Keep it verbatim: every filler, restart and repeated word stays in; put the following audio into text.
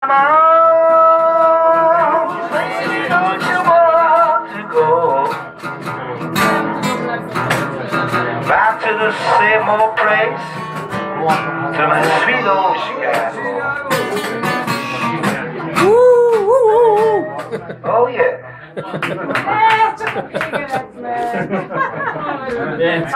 Don't you want to go back to the same old place, to my sweet old Chicago? Oh yeah.